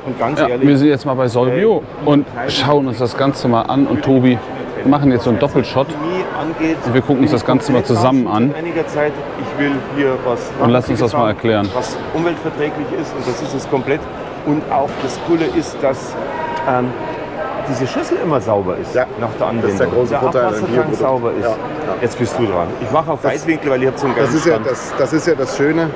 Und ganz Ja, ehrlich, wir sind jetzt mal bei Solbio und schauen uns das Ganze mal an. Und Tobi, wir machen jetzt so einen Doppelshot. Und wir gucken uns das Ganze mal zusammen an. Einiger Zeit, ich will hier was Und lass uns das mal erklären. was umweltverträglich ist, und das ist es komplett. Und auch das Coole ist, dass diese Schüssel immer sauber ist, Ja, nach der Anwendung. das ist der große Vorteil an Abwassertank Bioprodukt. sauber ist. Ja, ja. Jetzt bist du dran. Ich mache auf Weitwinkel, weil ihr habt so einen Das geilen ist, ja Stand. das ist ja das Schöne.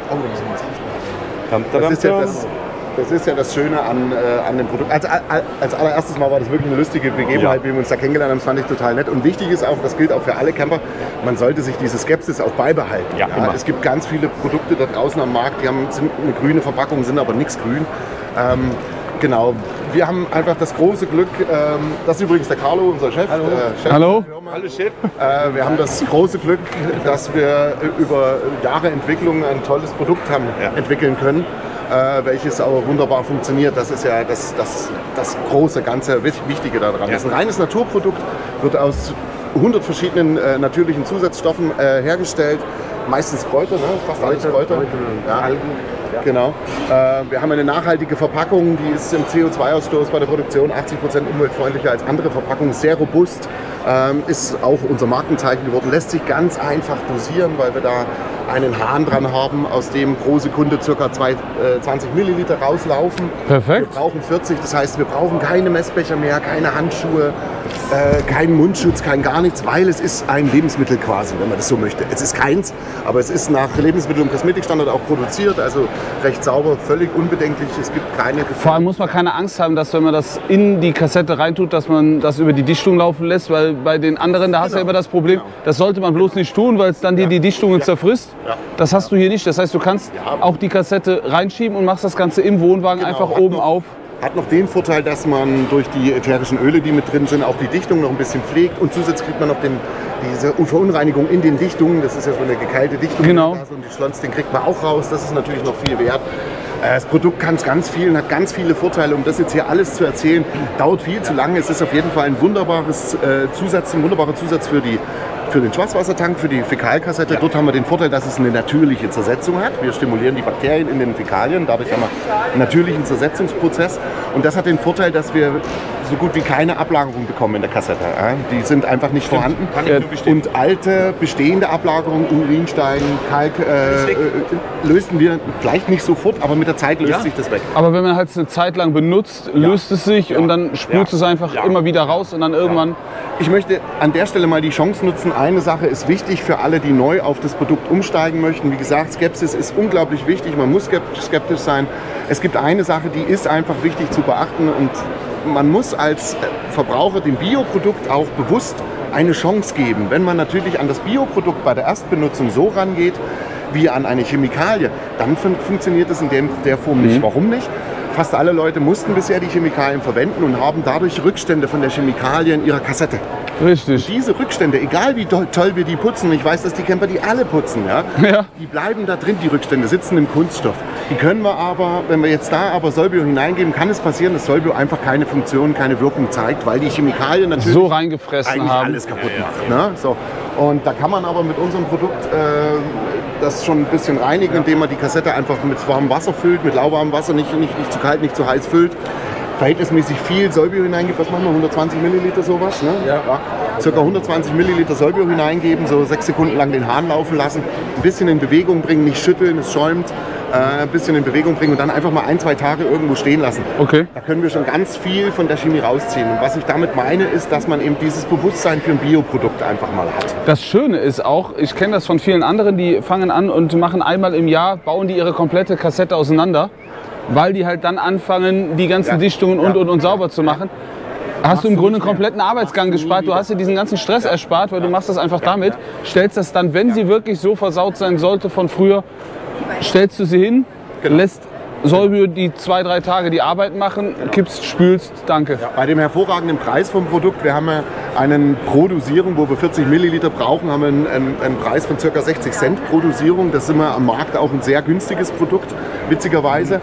Das ist ja das Schöne an dem Produkt. Als allererstes Mal war das wirklich eine lustige Begebenheit, wie wir uns da kennengelernt haben. Das fand ich total nett. Und wichtig ist auch, das gilt auch für alle Camper, man sollte sich diese Skepsis auch beibehalten. Ja, immer. Es gibt ganz viele Produkte da draußen am Markt, sind eine grüne Verpackung, sind aber nichts grün. Genau, wir haben einfach das große Glück, das ist übrigens der Carlo, unser Chef. Hallo. Chef Hallo. Hallo Chef. Wir haben das große Glück, dass wir über Jahre Entwicklung ein tolles Produkt haben entwickeln können, welches aber wunderbar funktioniert. Das ist ja das große, ganze Wichtige daran. Das ist ein reines Naturprodukt, wird aus 100 verschiedenen natürlichen Zusatzstoffen hergestellt. Meistens Kräuter, ne? Fast alles Kräuter. Ja, Algen. Genau. Wir haben eine nachhaltige Verpackung, die ist im CO2-Ausstoß bei der Produktion 80% umweltfreundlicher als andere Verpackungen, sehr robust, ist auch unser Markenzeichen geworden, lässt sich ganz einfach dosieren, weil wir da einen Hahn dran haben, aus dem pro Sekunde ca. 20 Milliliter rauslaufen. Perfekt. Wir brauchen 40, das heißt, wir brauchen keine Messbecher mehr, keine Handschuhe, keinen Mundschutz, kein gar nichts, weil es ist ein Lebensmittel quasi, wenn man das so möchte. Es ist keins, aber es ist nach Lebensmittel- und Kosmetikstandard auch produziert, also recht sauber, völlig unbedenklich, es gibt keine Gefahr. Vor allem muss man keine Angst haben, dass wenn man das in die Kassette reintut, dass man das über die Dichtung laufen lässt, weil bei den anderen, da hast du ja immer das Problem, das sollte man bloß nicht tun, weil es dann dir die Dichtungen zerfrisst. Ja. Das hast du hier nicht. Das heißt, du kannst auch die Kassette reinschieben und machst das Ganze im Wohnwagen einfach oben auf. Hat noch den Vorteil, dass man durch die ätherischen Öle, die mit drin sind, auch die Dichtung noch ein bisschen pflegt. Und zusätzlich kriegt man noch diese Verunreinigung in den Dichtungen. Das ist ja so eine gekeilte Dichtung. Genau. Und die Schlons, den kriegt man auch raus. Das ist natürlich noch viel wert. Das Produkt kann es ganz viel und hat ganz viele Vorteile. Um das jetzt hier alles zu erzählen, dauert viel zu lange. Es ist auf jeden Fall ein wunderbarer Zusatz für den Schwarzwassertank, für die Fäkalkassette. Dort haben wir den Vorteil, dass es eine natürliche Zersetzung hat. Wir stimulieren die Bakterien in den Fäkalien, dadurch haben wir einen natürlichen Zersetzungsprozess. Und das hat den Vorteil, dass wir so gut wie keine Ablagerung bekommen in der Kassette. Die sind einfach nicht vorhanden. Und alte, bestehende Ablagerungen, Urinstein, Kalk, lösen wir vielleicht nicht sofort, aber mit der Zeit löst sich das weg. Aber wenn man halt eine Zeit lang benutzt, löst es sich und dann spült es einfach immer wieder raus und dann irgendwann... Ich möchte an der Stelle mal die Chance nutzen. Eine Sache ist wichtig für alle, die neu auf das Produkt umsteigen möchten. Wie gesagt, Skepsis ist unglaublich wichtig. Man muss skeptisch sein. Es gibt eine Sache, die ist einfach wichtig zu beachten. Und man muss als Verbraucher dem Bioprodukt auch bewusst eine Chance geben. Wenn man natürlich an das Bioprodukt bei der Erstbenutzung so rangeht wie an eine Chemikalie, dann funktioniert es in der Form nicht. Warum nicht? Fast alle Leute mussten bisher die Chemikalien verwenden und haben dadurch Rückstände von der Chemikalie in ihrer Kassette. Richtig. Und diese Rückstände, egal wie toll wir die putzen, ich weiß, dass die Camper die alle putzen, die bleiben da drin, die Rückstände, sitzen im Kunststoff. Die können wir aber, wenn wir jetzt da aber Solbio hineingeben, kann es passieren, dass Solbio einfach keine Funktion, keine Wirkung zeigt, weil die Chemikalien natürlich so reingefressen eigentlich haben. alles kaputt macht. Ne? So. Und da kann man aber mit unserem Produkt das schon ein bisschen reinigen, indem man die Kassette einfach mit warmem Wasser füllt, mit lauwarmem Wasser, nicht zu kalt, nicht zu heiß füllt. Verhältnismäßig viel Solbio hineingibt, was machen wir, 120 Milliliter sowas, ne? Circa 120 Milliliter Solbio hineingeben, so 6 Sekunden lang den Hahn laufen lassen, ein bisschen in Bewegung bringen, nicht schütteln, es schäumt, ein bisschen in Bewegung bringen und dann einfach mal 1-2 Tage irgendwo stehen lassen. Okay. Da können wir schon ganz viel von der Chemie rausziehen. Und was ich damit meine, ist, dass man eben dieses Bewusstsein für ein Bioprodukt einfach mal hat. Das Schöne ist auch, ich kenne das von vielen anderen, die fangen an und machen einmal im Jahr, bauen die ihre komplette Kassette auseinander, weil die halt dann anfangen, die ganzen Dichtungen und sauber zu machen. Hast du im Grunde einen kompletten Arbeitsgang gespart. Du hast dir diesen ganzen Stress erspart, weil du machst das einfach damit, stellst das dann, wenn sie wirklich so versaut sein sollte von früher, stellst du sie hin, lässt Solbio die 2-3 Tage die Arbeit machen, kippst, spülst, danke. Ja, bei dem hervorragenden Preis vom Produkt, wir haben ja einen pro Dosierung, wo wir 40 Milliliter brauchen, haben wir einen Preis von ca. 60 Cent pro Dosierung. Das ist immer am Markt auch ein sehr günstiges Produkt. witzigerweise.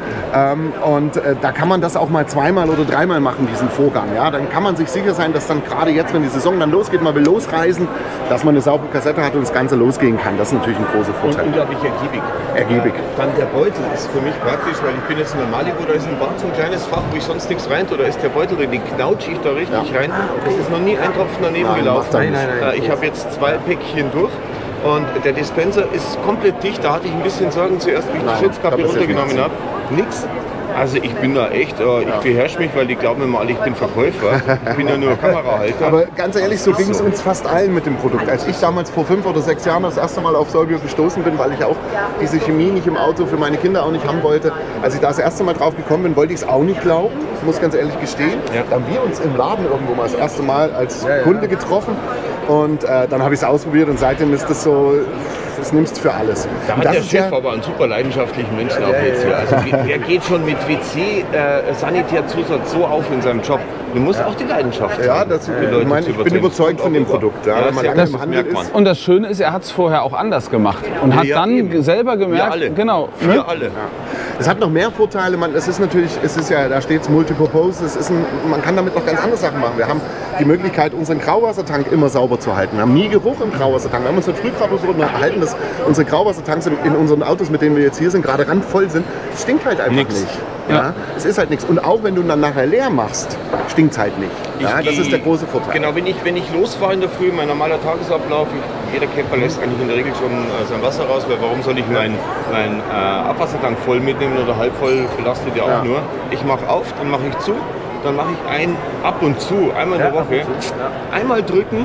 Da kann man das auch mal zweimal oder dreimal machen, diesen Vorgang. Ja? Dann kann man sich sicher sein, dass dann gerade jetzt, wenn die Saison dann losgeht, man will losreisen, dass man eine saubere Kassette hat und das Ganze losgehen kann. Das ist natürlich ein großer Vorteil. Und unglaublich ergiebig. Dann der Beutel ist für mich praktisch, weil ich bin jetzt in der Malibu, da ist ein Bad, so ein kleines Fach, wo ich sonst nichts rein tue, da ist der Beutel drin, den knautsche ich da richtig rein. Es ist noch nie ein Tropfen daneben gelaufen. Nein. Ich habe jetzt 2 Päckchen durch. Und der Dispenser ist komplett dicht. Da hatte ich ein bisschen Sorgen zuerst, wie ich die Schutzkappe runtergenommen habe. Nix. Also ich bin da echt, ich beherrsche mich, weil die glauben immer alle, ich bin Verkäufer. Ich bin ja nur Kamerahalter. Aber ganz ehrlich, so ging es uns fast allen mit dem Produkt. Als ich damals vor 5 oder 6 Jahren das erste Mal auf Solbio gestoßen bin, weil ich auch diese Chemie nicht im Auto für meine Kinder auch nicht haben wollte. Als ich da das erste Mal drauf gekommen bin, wollte ich es auch nicht glauben, muss ganz ehrlich gestehen. Ja. Da haben wir uns im Laden irgendwo mal das erste Mal als Kunde getroffen. Und dann habe ich es ausprobiert und seitdem ist das so, das nimmst du für alles. Da hat der Chef aber einen super leidenschaftlichen Menschen auch jetzt hier. Also er geht schon mit WC, Sanitärzusatz so auf in seinem Job. Du musst auch die Leidenschaft haben. Ich bin überzeugt von dem Produkt. Ja, wenn man lange im Handel ist. Und das Schöne ist, er hat es vorher auch anders gemacht und hat dann selber gemerkt, wir alle. Genau. Wir alle. Ja. Es hat noch mehr Vorteile. Es ist natürlich, da steht es Multipurpose. Man kann damit noch ganz andere Sachen machen. Wir haben die Möglichkeit, unseren Grauwassertank immer sauber zu halten. Wir haben nie Geruch im Grauwassertank. Wir haben uns mit Frühkrabbelboden erhalten, dass unsere Grauwassertanks in unseren Autos, mit denen wir jetzt hier sind, gerade randvoll sind. Es stinkt halt einfach nicht. Ja? Es ist halt nichts. Und auch wenn du dann nachher leer machst, stinkt es halt nicht. Ja? Das ist der große Vorteil. Genau, wenn ich losfahre in der Früh, mein normaler Tagesablauf, jeder Camper lässt eigentlich in der Regel schon sein Wasser raus, weil warum soll ich meinen Abwassertank voll mitnehmen oder halb voll, belastet ja auch nur. Ich mache auf, dann mache ich zu, dann mache ich ab und zu, einmal in der Woche, einmal drücken,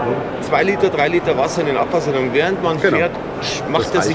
2 Liter, 3 Liter Wasser in den Abwassertank. Während man fährt, macht er sich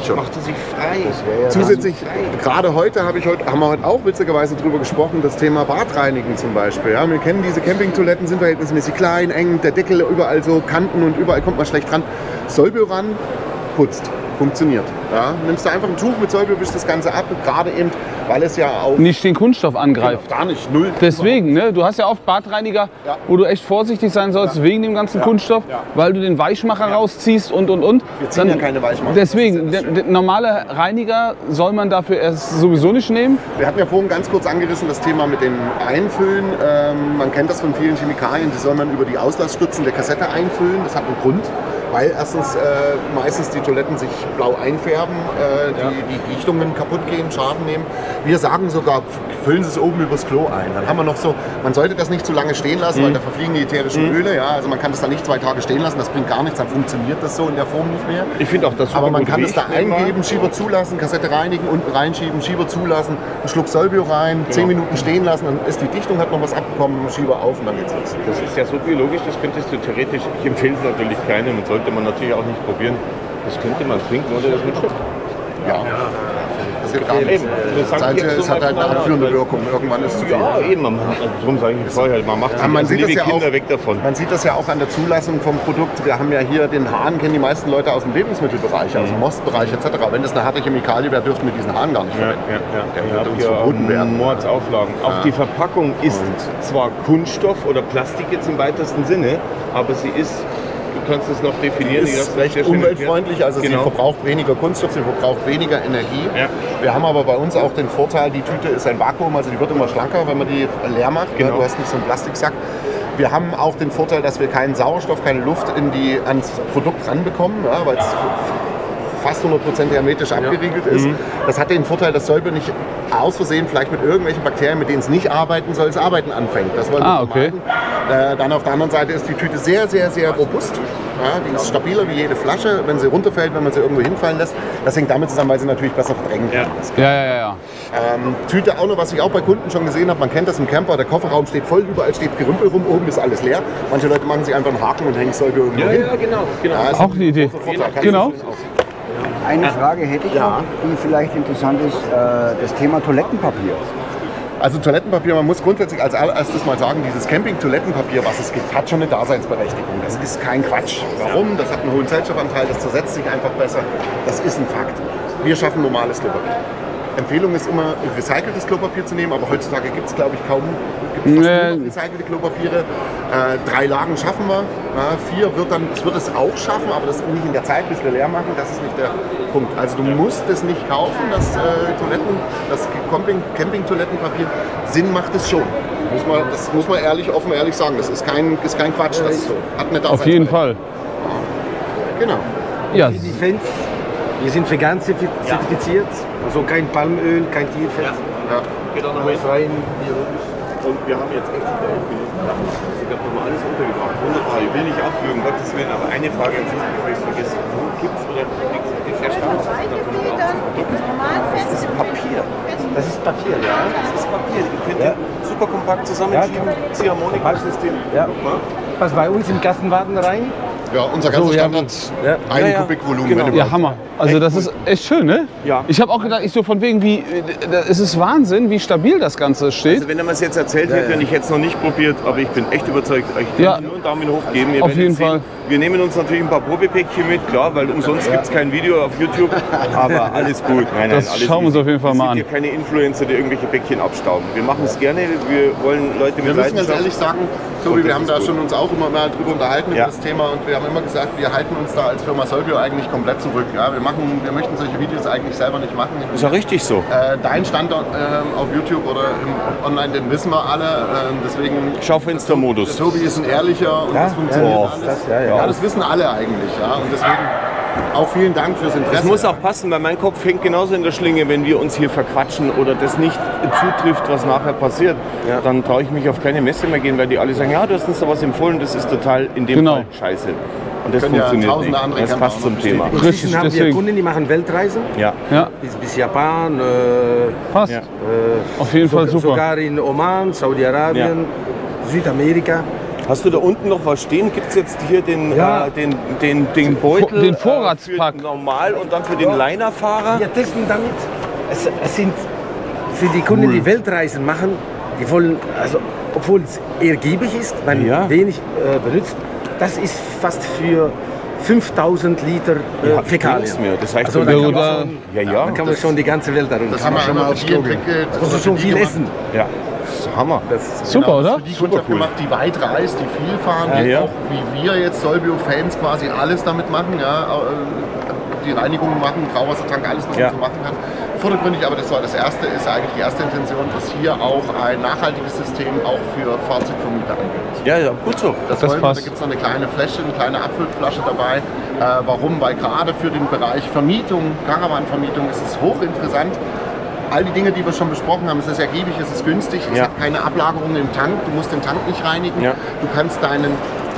frei. Zusätzlich, gerade heute haben wir heute auch witzigerweise drüber gesprochen, das Thema Badreinigen zum Beispiel. Ja, wir kennen diese Campingtoiletten, sind verhältnismäßig klein, eng, der Deckel überall so Kanten und überall kommt man schlecht dran. Solbio ran, putzt. Funktioniert. Ja? Nimmst du einfach ein Tuch mit Solbio, wischst das Ganze ab, gerade eben, weil es ja auch nicht den Kunststoff angreift. Genau, gar nicht, null. Deswegen, ne? Du hast ja oft Badreiniger, wo du echt vorsichtig sein sollst wegen dem ganzen Kunststoff, weil du den Weichmacher rausziehst und. Wir ziehen ja keine Weichmacher. Deswegen, der normale Reiniger soll man dafür erst sowieso nicht nehmen. Wir hatten ja vorhin ganz kurz angerissen das Thema mit dem Einfüllen. Man kennt das von vielen Chemikalien, die soll man über die Auslassstützen der Kassette einfüllen. Das hat einen Grund. Weil erstens meistens die Toiletten sich blau einfärben, die Dichtungen kaputt gehen, Schaden nehmen. Wir sagen sogar, füllen Sie es oben übers Klo ein. Dann haben wir noch so, man sollte das nicht zu lange stehen lassen, weil da verfliegen die ätherischen Öle. Ja? Also man kann das da nicht 2 Tage stehen lassen, das bringt gar nichts, dann funktioniert das so in der Form nicht mehr. Ich finde auch das super. Aber man kann es da eingeben, Schieber zulassen, Kassette reinigen, unten reinschieben, Schieber zulassen, einen Schluck Solbio rein, 10 Minuten stehen lassen, dann ist die Dichtung, hat noch was abbekommen, Schieber auf und dann geht's los. Das ist ja so biologisch, das könntest du theoretisch, ich empfehle es natürlich keinem und sollte man natürlich auch nicht probieren. Das könnte man trinken, oder das mitschmeckt. Ja. Das geht gar nicht. Es hat halt eine abführende Wirkung. Irgendwann ist es zu viel. Ja, eben. Darum sage ich vorher, man macht sich liebe Kinder weg davon. Man sieht das ja auch an der Zulassung vom Produkt. Wir haben ja hier den Hahn, kennen die meisten Leute aus dem Lebensmittelbereich, aus dem Mostbereich etc. Wenn das eine harte Chemikalie wäre, dürften wir diesen Hahn gar nicht verwenden. Der würde uns verboten werden. Mordsauflagen. Auch die Verpackung ist zwar Kunststoff oder Plastik jetzt im weitesten Sinne, aber sie ist... Du kannst es noch definieren. Sie ist recht umweltfreundlich, also sie verbraucht weniger Kunststoff, sie verbraucht weniger Energie. Ja. Wir haben aber bei uns auch den Vorteil, die Tüte ist ein Vakuum, also die wird immer schlanker, wenn man die leer macht. Genau. Du hast nicht so einen Plastiksack. Wir haben auch den Vorteil, dass wir keinen Sauerstoff, keine Luft ans Produkt ranbekommen, weil es fast 100% hermetisch abgeriegelt ist. Das hat den Vorteil, dass Solbio nicht aus Versehen vielleicht mit irgendwelchen Bakterien, mit denen es nicht arbeiten soll, das Arbeiten anfängt. Das wollen wir vermeiden. Dann auf der anderen Seite ist die Tüte sehr, sehr, sehr robust. Ja, die ist stabiler wie jede Flasche, wenn sie runterfällt, wenn man sie irgendwo hinfallen lässt. Das hängt damit zusammen, weil sie natürlich besser verdrängen kann. Ja. Tüte auch noch, was ich auch bei Kunden schon gesehen habe, man kennt das im Camper, der Kofferraum steht voll, überall steht Gerümpel rum, oben ist alles leer. Manche Leute machen sich einfach einen Haken und hängen es irgendwo hin. Ja, genau. Auch die Idee. Genau. Eine Frage hätte ich noch, die vielleicht interessant ist, das Thema Toilettenpapier. Also Toilettenpapier, man muss grundsätzlich als erstes mal sagen, dieses Camping-Toilettenpapier, was es gibt, hat schon eine Daseinsberechtigung. Das ist kein Quatsch. Warum? Das hat einen hohen Zellstoffanteil, das zersetzt sich einfach besser. Das ist ein Fakt. Wir schaffen normales Klopapier. Empfehlung ist immer, recyceltes Klopapier zu nehmen, aber heutzutage gibt es, glaube ich, kaum fast nur noch recycelte Klopapiere. 3 Lagen schaffen wir, 4 wird es auch schaffen, aber das nicht in der Zeit, bis wir leer machen, das ist nicht der Punkt. Also du musst es nicht kaufen, das Camping-Toilettenpapier. Sinn macht es schon. Das muss man offen ehrlich sagen. Das ist kein Quatsch. Das ist so. Hat eine Auf jeden Fall. Genau. Ja. Die Fans, wir sind vegan zertifiziert, also kein Palmöl, kein Tierfett. Ja. Geht auch noch Alles rein. Und wir haben jetzt echt 11 Minuten. Ich habe nochmal alles untergebracht. Wunderbar. Ich will nicht abwürgen, Gottes Willen, aber eine Frage an sich, bevor ich es vergesse. Wo gibt es oder kriegst du die Verstand? Das ist Papier. Das ist Papier, ja. Das ist Papier. Ihr könnt ja super kompakt zusammenschieben. Ziehharmonik-System. Ja. Pass bei uns im Kastenwagen rein. Ja, unser ganzer Stand hat einen Kubikvolumen. Genau. Ja, Hammer. Also das ist echt schön, ne? Ja. Ich habe auch gedacht, von wegen, es ist Wahnsinn, wie stabil das Ganze steht. Also wenn er mir es jetzt erzählt hätte und ich hätte es noch nicht probiert, aber ich bin echt überzeugt, ich kann nur einen Daumen hoch geben. Ihr auf werdet jeden sehen. Fall. Wir nehmen uns natürlich ein paar Probepäckchen mit, klar, weil umsonst gibt es kein Video auf YouTube, aber alles gut. Nein, Das alles schauen wir uns easy. auf jeden Fall mal an. Wir sind hier keine Influencer, die irgendwelche Päckchen abstauben. Wir machen es gerne, wir wollen Leute mit Wir müssen ganz Leidenschaft. ehrlich sagen, Tobi, wir haben da schon uns auch immer mal drüber unterhalten über das Thema und wir haben immer gesagt, wir halten uns da als Firma Solbio eigentlich komplett zurück. Ja, wir möchten solche Videos eigentlich selber nicht machen. Ist ja richtig so. Dein Standort auf YouTube oder online, den wissen wir alle. Deswegen Schaufenstermodus. Der Tobi ist ein ehrlicher und das funktioniert alles. Ja, das wissen alle eigentlich. Ja. Und deswegen auch vielen Dank fürs Interesse. Das muss auch passen, weil mein Kopf hängt genauso in der Schlinge, wenn wir uns hier verquatschen oder das nicht zutrifft, was nachher passiert. Ja. Dann traue ich mich auf keine Messe mehr gehen, weil die alle sagen, ja, du hast uns da was empfohlen, das ist total in dem Fall scheiße. Und das funktioniert nicht. Das passt zum Thema. Inzwischen haben wir Kunden, die machen Weltreisen. Ja. Bis Japan. Passt. Auf jeden Fall super. Sogar in Oman, Saudi-Arabien, Südamerika. Hast du da unten noch was stehen? Gibt es jetzt hier den Beutel? Den Vorratspack. Für normal und dann für den Linerfahrer? Wir testen damit. Es sind für die Kunden, die Weltreisen machen, die wollen, also obwohl es ergiebig ist, man wenig benutzt, das ist fast für 5000 Liter Fäkalien. Das heißt, also dann kann man schon die ganze Welt darunter. Das haben wir schon mal aufs Klo entwickelt. Das ist schon viel essen. Ja. Das ist Hammer. Super, oder? Für die Kundschaft gemacht, die weit reist, die viel fahren, die auch wie wir jetzt Solbio-Fans quasi alles damit machen. Ja, die Reinigung machen, Grauwassertank, alles, was man so machen kann. Vordergründig, aber das erste ist eigentlich die erste Intention, dass hier auch ein nachhaltiges System auch für Fahrzeugvermieter anbietet. Ja, gut so. Das passt. Da gibt es noch eine kleine Fläche, eine kleine Abfüllflasche dabei. Warum? Weil gerade für den Bereich Vermietung, Caravan-Vermietung ist es hochinteressant. All die Dinge, die wir schon besprochen haben, es ist ergiebig, es ist günstig, es hat keine Ablagerung im Tank, du musst den Tank nicht reinigen, du kannst deinen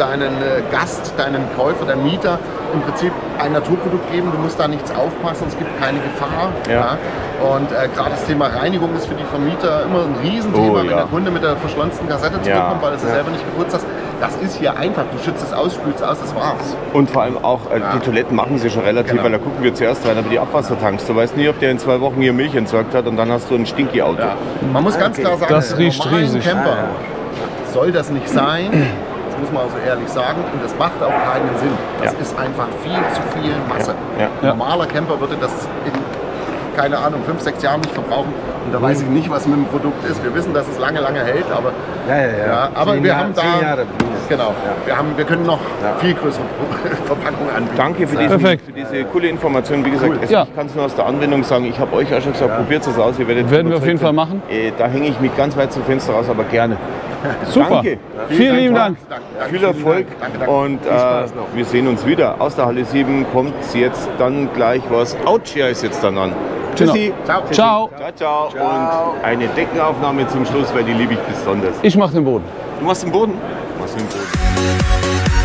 Gast, deinen Käufer, deinen Mieter im Prinzip ein Naturprodukt geben, du musst da nichts aufpassen, es gibt keine Gefahr. Ja. Und gerade das Thema Reinigung ist für die Vermieter immer ein Riesenthema, wenn der Kunde mit der verschlonzten Kassette zurückkommt, weil er sie selber nicht geputzt hat. Das ist hier einfach, du schützt es aus, spülst aus, das war's. Und vor allem auch, die Toiletten machen sie schon relativ, weil da gucken wir zuerst rein, aber die Abwassertanks, du weißt nie, ob der in 2 Wochen hier Milch entsorgt hat und dann hast du ein Stinky-Auto. Ja. Man muss ganz klar sagen, das riecht riesig. Camper soll das nicht sein. Das muss man also ehrlich sagen. Und das macht auch keinen Sinn. Das ist einfach viel zu viel Masse. Ein normaler Camper würde das in, keine Ahnung, 5, 6 Jahren nicht verbrauchen. Und da weiß ich nicht, was mit dem Produkt ist. Wir wissen, dass es lange, lange hält. Aber, aber wir haben da... 10 Jahre. Genau. Wir können noch viel größere Verpackungen anbieten. Danke für diese coole Information. Wie gesagt, ich kann es nur aus der Anwendung sagen. Ich habe euch auch schon gesagt, probiert es aus. Werden wir auf jeden Fall machen. Da hänge ich mich ganz weit zum Fenster raus, aber gerne. Super. Danke. Vielen lieben Dank. Viel Erfolg. Danke. Und wir sehen uns wieder. Aus der Halle 7 kommt jetzt dann gleich was. Ouchia ist jetzt dann an. Tschüssi. Ciao. Ciao. Ciao. Und eine Deckenaufnahme zum Schluss, weil die liebe ich besonders. Ich mache den Boden. Du machst den Boden? Du machst den Boden.